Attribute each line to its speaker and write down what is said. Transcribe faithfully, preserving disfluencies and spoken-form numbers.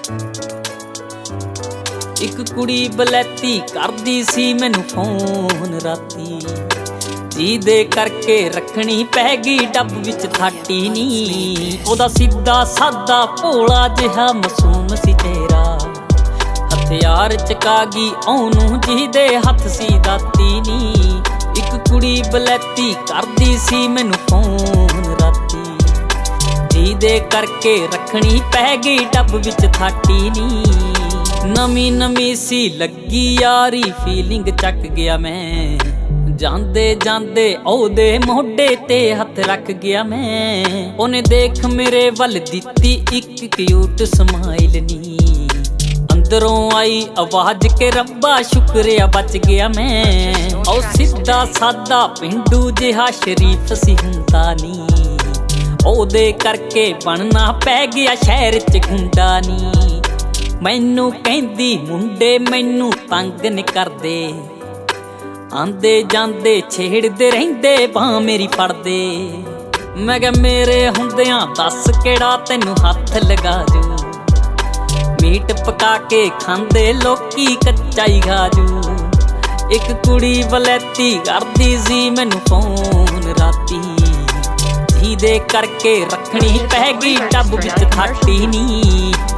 Speaker 1: एक कुड़ी बलैती करदी सी मैनू फोन राती, जी दे करके रखनी पै गई डब विच थाटी नी। ओदा सीधा सादा भोला जिहा मासूम सी चेहरा, हथियार चका गई ओनू जी दे हथ सी दाती नी। एक कुड़ी बलैती करदी सी मैनू फोन राती, जी दे करके रखनी पै गई डब विच थाटी नी। नमी नमी सी लगी यारी फीलिंग चक गया मैं, जांदे जांदे ओदे मोढे ते हथ रख गया मैं। ओने देख मेरे वल दिती एक क्यूट स्माइल नी, अंदरों आई आवाज के रब्बा शुक्रिया बच गया मैं। ओ सीधा सादा पिंडू जिहा शरीफ सी हुंदा नी, ओदे करके बनना पै गया शहर च गुंडा नी। मैनू कहंदी मुंडे मैनू तंग नहीं करदे, आंदे जांदे छेड़दे रहिंदे बां मेरी फड़दे। मैं क्या मेरे हुंदियां दस केड़ा तैनू हथ लगा जू, मीट पका के खांदे लोकी कच्चा ही खाजू। एक कुड़ी वलैती करदी सी मैनू फोन राती, जी दे करके रखनी पै गई डब विच थाटी नी।